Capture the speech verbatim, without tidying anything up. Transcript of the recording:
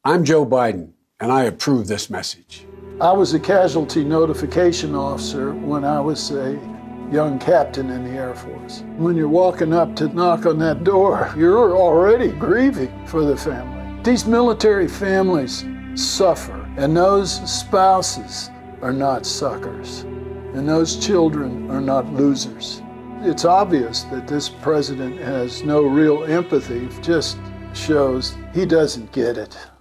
I'm Joe Biden, and I approve this message. I was a casualty notification officer when I was a young captain in the Air Force. When you're walking up to knock on that door, you're already grieving for the family. These military families suffer, and those spouses are not suckers, and those children are not losers. It's obvious that this president has no real empathy, just shows he doesn't get it.